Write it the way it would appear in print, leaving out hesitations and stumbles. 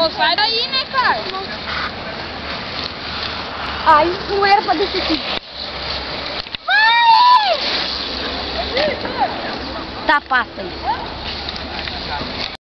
Pô, sai daí, né, cara? Ai, não era pra descer aqui. Vai! Tá, passa aí.